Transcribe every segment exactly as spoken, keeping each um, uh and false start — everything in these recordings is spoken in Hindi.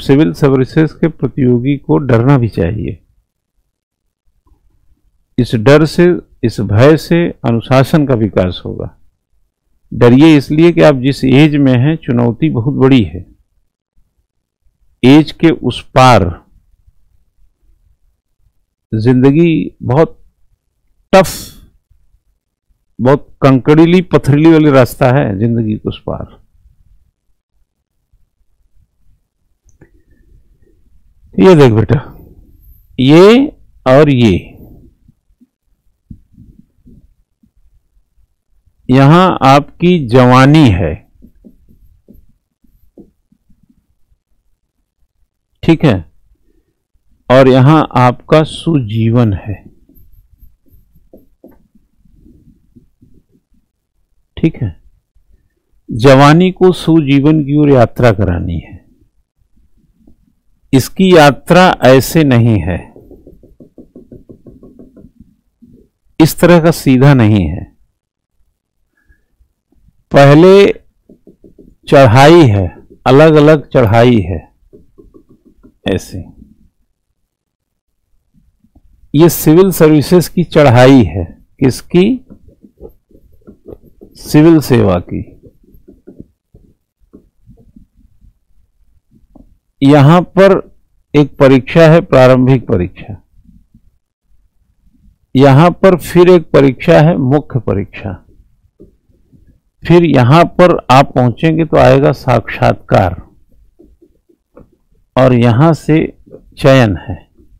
सिविल सर्विसेज के प्रतियोगी को डरना भी चाहिए। इस डर से, इस भय से अनुशासन का विकास होगा। डरिए इसलिए कि आप जिस एज में हैं, चुनौती बहुत बड़ी है। एज के उस पार जिंदगी बहुत टफ, बहुत कंकड़ीली पथरीली वाली रास्ता है जिंदगी के उस पार। ये देख बेटा, ये और ये, यहां आपकी जवानी है, ठीक है, और यहां आपका सुजीवन है, ठीक है। जवानी को सुजीवन की ओर यात्रा करानी है। इसकी यात्रा ऐसे नहीं है, इस तरह का सीधा नहीं है। पहले चढ़ाई है, अलग अलग चढ़ाई है, ऐसे। ये सिविल सर्विसेज की चढ़ाई है। किसकी? सिविल सेवा की। यहां पर एक परीक्षा है, प्रारंभिक परीक्षा। यहां पर फिर एक परीक्षा है, मुख्य परीक्षा। फिर यहां पर आप पहुंचेंगे तो आएगा साक्षात्कार, और यहां से चयन है।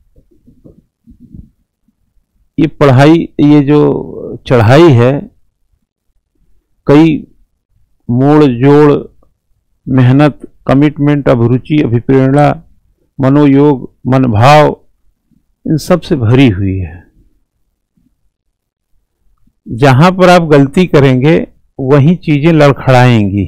ये पढ़ाई, ये जो चढ़ाई है, कई मोड़ जोड़, मेहनत, कमिटमेंट, अभिरुचि, अभिप्रेरणा, मनोयोग, मनभाव, इन सब से भरी हुई है। जहां पर आप गलती करेंगे वहीं चीजें लड़खड़ाएंगी,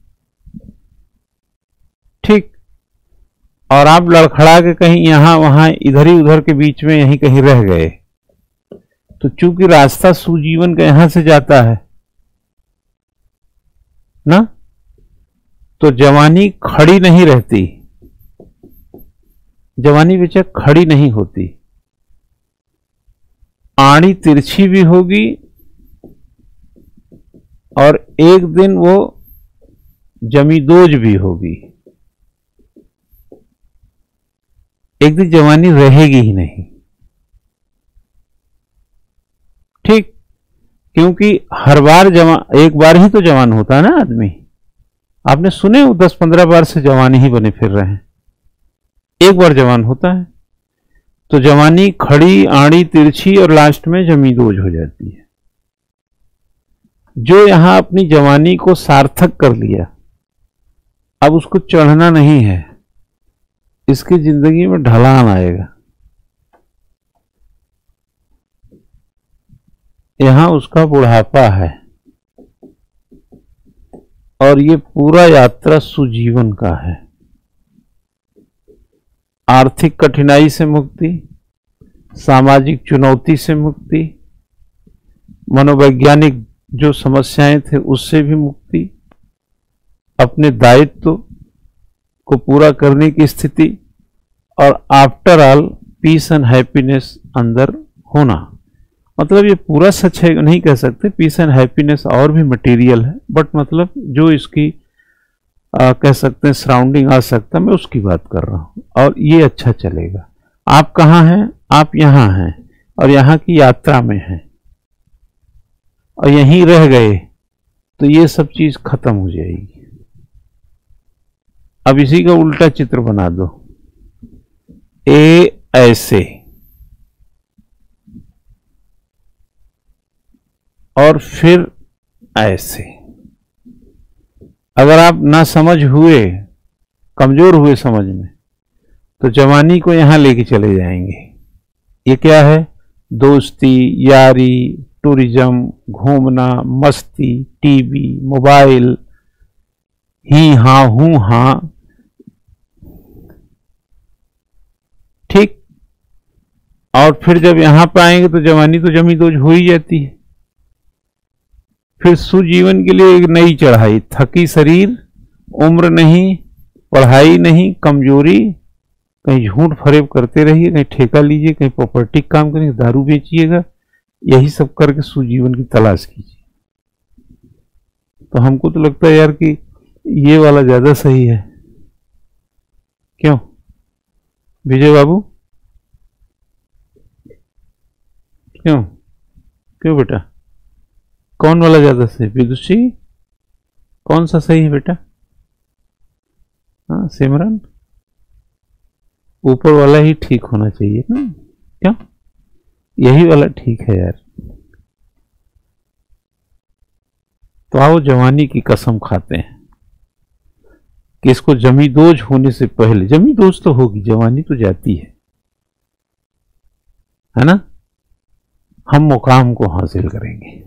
ठीक। और आप लड़खड़ा के कहीं यहां वहां, इधर ही उधर के बीच में यहीं कहीं रह गए, तो चूंकि रास्ता सुजीवन का यहां से जाता है ना, तो जवानी खड़ी नहीं रहती। जवानी बेशक खड़ी नहीं होती, आड़ी तिरछी भी होगी, और एक दिन वो जमीदोज भी होगी। एक दिन जवानी रहेगी ही नहीं, ठीक। क्योंकि हर बार जवान, एक बार ही तो जवान होता है ना आदमी। आपने सुने वो दस पंद्रह बार से जवान ही बने फिर रहे हैं, एक बार जवान होता है। तो जवानी खड़ी, आड़ी, तिरछी और लास्ट में जमीदोज हो जाती है। जो यहां अपनी जवानी को सार्थक कर लिया, अब उसको चढ़ना नहीं है, इसकी जिंदगी में ढलान आएगा। यहां उसका बुढ़ापा है, और ये पूरा यात्रा सुजीवन का है। आर्थिक कठिनाई से मुक्ति, सामाजिक चुनौती से मुक्ति, मनोवैज्ञानिक जो समस्याएं थे उससे भी मुक्ति, अपने दायित्व को पूरा करने की स्थिति, और after all peace and happiness अंदर होना। मतलब ये पूरा सच है नहीं कह सकते, पीस एंड हैप्पीनेस और भी मटेरियल है, बट मतलब जो इसकी आ, कह सकते हैं सराउंडिंग आ सकता है, मैं उसकी बात कर रहा हूं। और ये अच्छा चलेगा। आप कहाँ हैं? आप यहाँ हैं, और यहाँ की यात्रा में हैं, और यहीं रह गए तो ये सब चीज खत्म हो जाएगी। अब इसी का उल्टा चित्र बना दो। ए ऐसे, और फिर ऐसे। अगर आप ना समझ हुए, कमजोर हुए समझ में, तो जवानी को यहां लेके चले जाएंगे। ये क्या है? दोस्ती, यारी, टूरिज्म, घूमना, मस्ती, टीवी, मोबाइल, ही हां हूं हां, ठीक। और फिर जब यहां पर आएंगे तो जवानी तो जमीदोज हो ही जाती है। फिर सुजीवन के लिए एक नई चढ़ाई, थकी शरीर, उम्र नहीं, पढ़ाई नहीं, कमजोरी, कहीं झूठ फरेब करते रहिए, कहीं ठेका लीजिए, कहीं प्रॉपर्टी काम करेंगे, दारू बेचिएगा, यही सब करके सुजीवन की तलाश कीजिए। तो हमको तो लगता है यार कि ये वाला ज्यादा सही है। क्यों विजय बाबू? क्यों क्यों बेटा, कौन वाला ज्यादा सही? विदुषी, कौन सा सही है बेटा? हाँ सिमरन, ऊपर वाला ही ठीक होना चाहिए ना? क्या यही वाला ठीक है यार? तो आओ जवानी की कसम खाते हैं कि इसको जमींदोज होने से पहले, जमींदोज तो होगी, जवानी तो जाती है है ना, हम मुकाम को हासिल करेंगे।